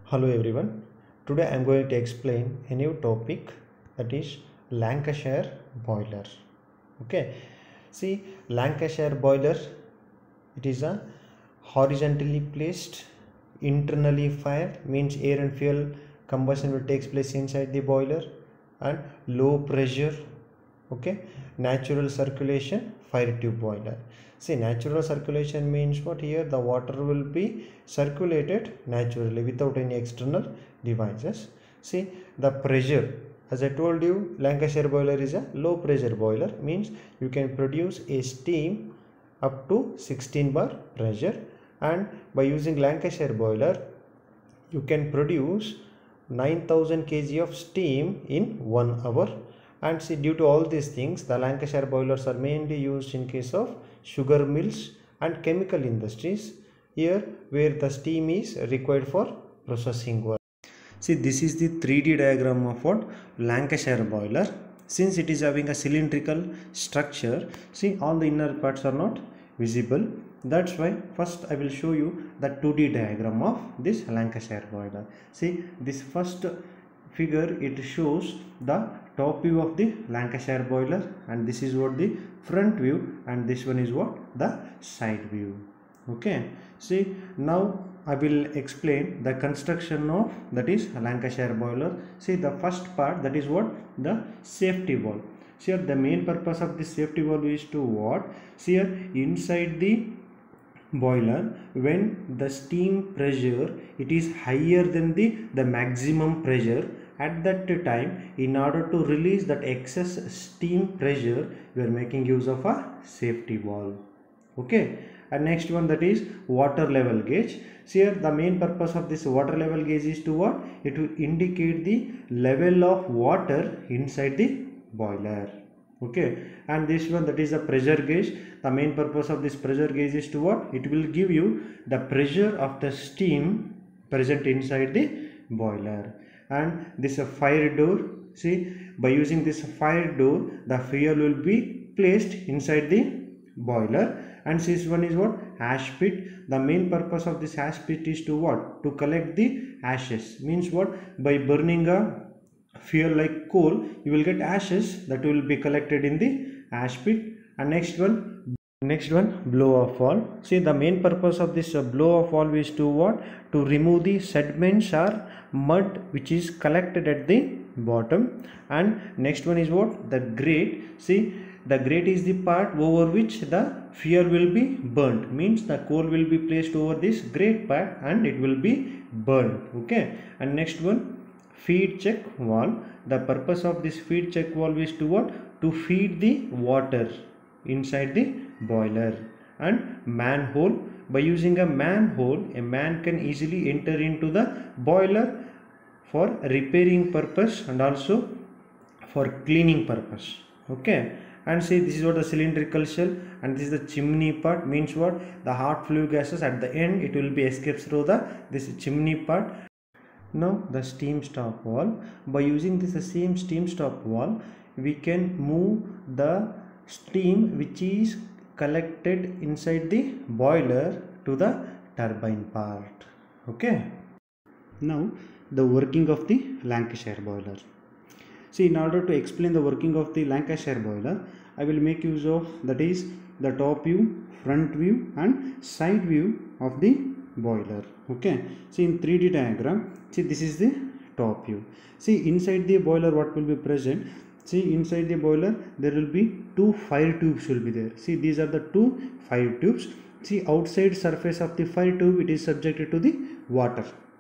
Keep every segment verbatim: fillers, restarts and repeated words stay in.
Hello everyone. Today I am going to explain a new topic, that is Lancashire boiler. Okay. See, Lancashire boiler, it is a horizontally placed, internally fired, means air and fuel combustion will takes place inside the boiler, and low pressure, okay, natural circulation fire tube boiler. See, natural circulation means what? Here the water will be circulated naturally without any external devices. See, the pressure, as I told you, Lancashire boiler is a low pressure boiler, means you can produce a steam up to sixteen bar pressure, and by using Lancashire boiler you can produce nine thousand kilograms of steam in one hour. And see, due to all these things, the Lancashire boilers are mainly used in case of sugar mills and chemical industries, here where the steam is required for processing work. See, this is the three D diagram of what? Lancashire boiler. Since it is having a cylindrical structure, see, all the inner parts are not visible. That's why first I will show you the two D diagram of this Lancashire boiler. See, this first figure, it shows the top view of the Lancashire boiler, and this is what the front view, and this one is what? The side view. Okay, see, now I will explain the construction of that is Lancashire boiler. See, the first part, that is what? The safety valve. See, here the main purpose of this safety valve is to what? See, here inside the boiler, when the steam pressure it is higher than the the maximum pressure, at that time, in order to release that excess steam pressure, we are making use of a safety valve. Okay, and next one, that is water level gauge. So here the main purpose of this water level gauge is to what? It will indicate the level of water inside the boiler. Okay, and this one, that is a pressure gauge. The main purpose of this pressure gauge is to what? It will give you the pressure of the steam present inside the boiler. And this a fire door. See, by using this fire door, the fuel will be placed inside the boiler. And this one is what? Ash pit. The main purpose of this ash pit is to what? To collect the ashes. Means what? By burning a fuel like coal, you will get ashes that will be collected in the ash pit. And next one, Next one, blow off valve. See, the main purpose of this uh, blow off valve is to what? To remove the sediments or mud which is collected at the bottom. And next one is what? The grate. See, the grate is the part over which the fuel will be burnt. Means the coal will be placed over this grate part and it will be burned. Okay. And next one, feed check valve. The purpose of this feed check valve is to what? To feed the water inside the boiler. And manhole, by using a manhole, a man can easily enter into the boiler for repairing purpose and also for cleaning purpose. Okay, and see, this is what the cylindrical shell, and this is the chimney part. Means what? The hot flue gases at the end, it will be escaped through the this chimney part. Now the steam stop valve. By using this same steam stop valve, we can move the steam which is collected inside the boiler to the turbine part. Okay, now the working of the Lancashire boiler. See, in order to explain the working of the Lancashire boiler, I will make use of, that is the top view, front view and side view of the boiler. Okay, see, in three D diagram, see, this is the top view. See, inside the boiler what will be present? See, inside the boiler there will be two fire tubes will be there. See, these are the two fire tubes. See, outside surface of the fire tube, it is subjected to the water.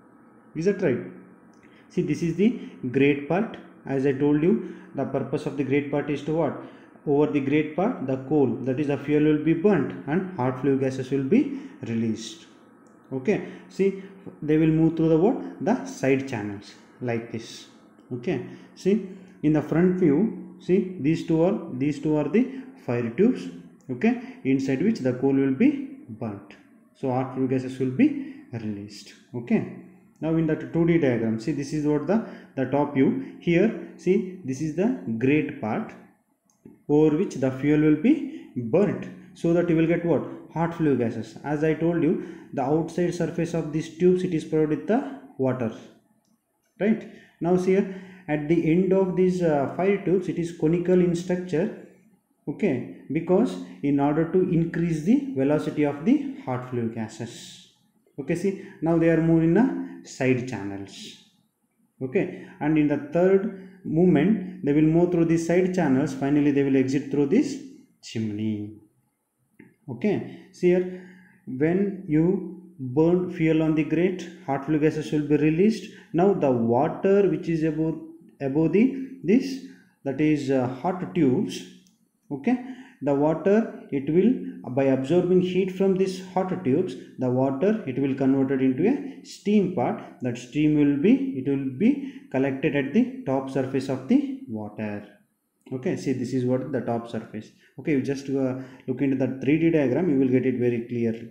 Is that right? See, this is the grate part. As I told you, the purpose of the grate part is to what? Over the grate part, the coal, that is the fuel, will be burnt and hot flue gases will be released. Okay, see, they will move through the what? The side channels like this. Okay, see, in the front view, see, these two are these two are the fire tubes. Okay, inside which the coal will be burnt, so hot flue gases will be released. Okay, now in the two D diagram, see, this is what the the top view. Here, see, this is the grate part over which the fuel will be burnt. so that you will get what? Hot flue gases. As I told you, the outside surface of these tubes, it is provided with the water, right? Now see here, at the end of these uh, five tubes, it is conical in structure, okay, because in order to increase the velocity of the hot flue gases. Okay, see, now they are moving in the side channels, okay, and in the third movement they will move through the side channels. Finally they will exit through this chimney. Okay, see here, when you burn fuel on the grate, hot flue gases will be released. Now the water which is above above the this, that is uh, hot tubes, okay, the water, it will, by absorbing heat from these hot tubes, the water, it will converted into a steam part. That steam will be, it will be collected at the top surface of the water. Okay, see, this is what the top surface. Okay, you just uh, look into the three D diagram, you will get it very clearly.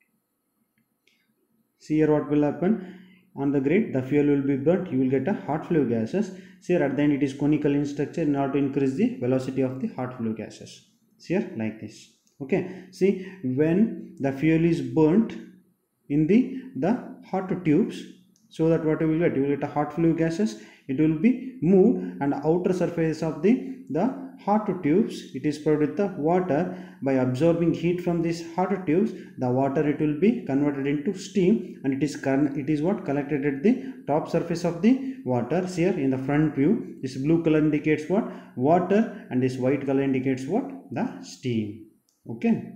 See here what will happen. On the grate, the fuel will be burnt, you will get a hot flue gases. See here at the end, it is conical in structure in order to increase the velocity of the hot flue gases. See here, like this. Okay, see, when the fuel is burnt in the the hot tubes, so that what you will get, you will get a hot flue gases, it will be moved, and the outer surface of the the hot tubes, it is provided with the water. By absorbing heat from these hot tubes, the water, it will be converted into steam, and it is it is what collected at the top surface of the water. See here in the front view, this blue color indicates what? Water, and this white color indicates what? The steam. Okay,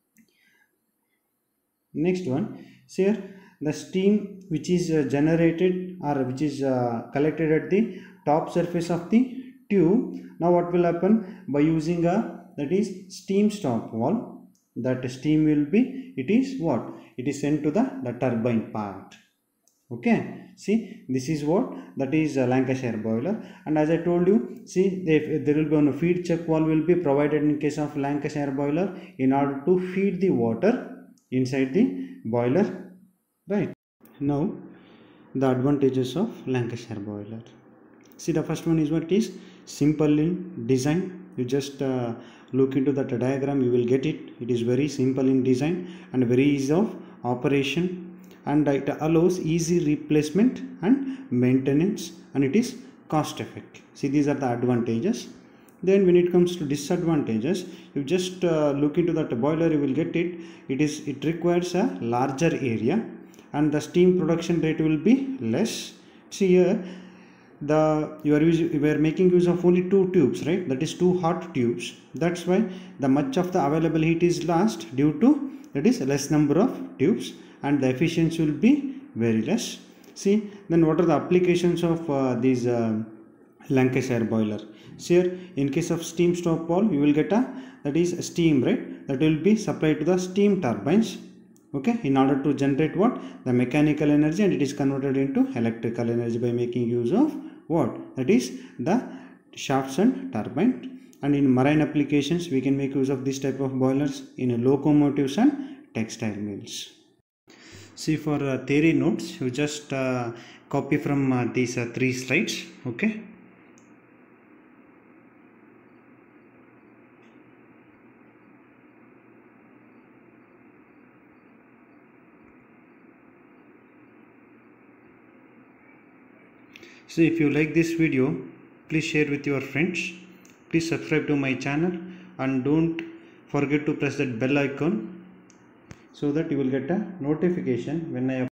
next one, see here, the steam which is uh, generated or which is uh, collected at the top surface of the tube. Now what will happen? By using a, that is steam stop valve, that steam will be, it is what? It is sent to the, the turbine part. Okay, see, this is what, that is a Lancashire boiler. And as I told you, see, if there will be a feed check valve will be provided in case of Lancashire boiler in order to feed the water inside the boiler, right? Now the advantages of Lancashire boiler. See, the first one is what is simple in design. You just uh, look into that diagram, you will get it. It is very simple in design and very easy of operation, and it allows easy replacement and maintenance, and it is cost effective. See, these are the advantages. Then when it comes to disadvantages, you just uh, look into that boiler, you will get it. It is it requires a larger area, and the steam production rate will be less. See here, the you are using, you are making use of only two tubes, right? That is two hot tubes. That's why the much of the available heat is lost due to that is less number of tubes, and the efficiency will be very less. See, then what are the applications of uh, these uh, Lancashire boiler? See here, in case of steam stop valve, you will get a, that is steam, right? That will be supplied to the steam turbines, okay, in order to generate what? The mechanical energy, and it is converted into electrical energy by making use of what? That is the shafts and turbine. And in marine applications, we can make use of this type of boilers in locomotives and textile mills. See, for uh, theory notes, you just uh, copy from uh, these uh, three slides, okay. So if you like this video, please share with your friends. Please subscribe to my channel, and don't forget to press that bell icon so that you will get a notification when I